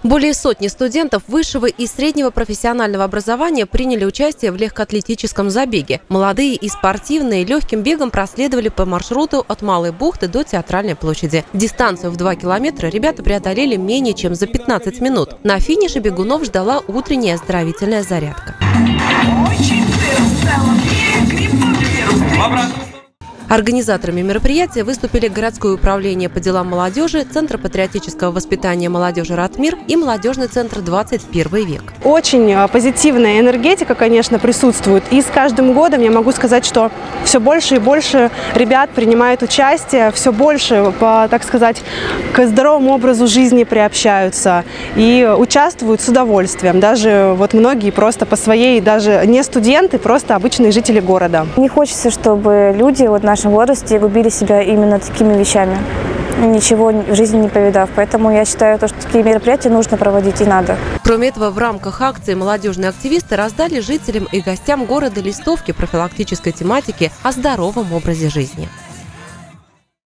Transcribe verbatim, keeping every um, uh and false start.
Более сотни студентов высшего и среднего профессионального образования приняли участие в легкоатлетическом забеге. Молодые и спортивные легким бегом проследовали по маршруту от Малой бухты до Театральной площади. Дистанцию в два километра ребята преодолели менее чем за пятнадцать минут. На финише бегунов ждала утренняя оздоровительная зарядка. Организаторами мероприятия выступили городское управление по делам молодежи, Центр патриотического воспитания молодежи «Ратмир» и молодежный центр «двадцать первый век». Очень позитивная энергетика, конечно, присутствует. И с каждым годом я могу сказать, что все больше и больше ребят принимают участие, все больше, по, так сказать, к здоровому образу жизни приобщаются и участвуют с удовольствием. Даже вот многие просто по своей, даже не студенты, просто обычные жители города. Не хочется, чтобы люди вот в нашем возрасте губили себя именно такими вещами, ничего в жизни не повидав. Поэтому я считаю, что такие мероприятия нужно проводить и надо. Кроме этого, в рамках акции молодежные активисты раздали жителям и гостям города листовки профилактической тематики о здоровом образе жизни.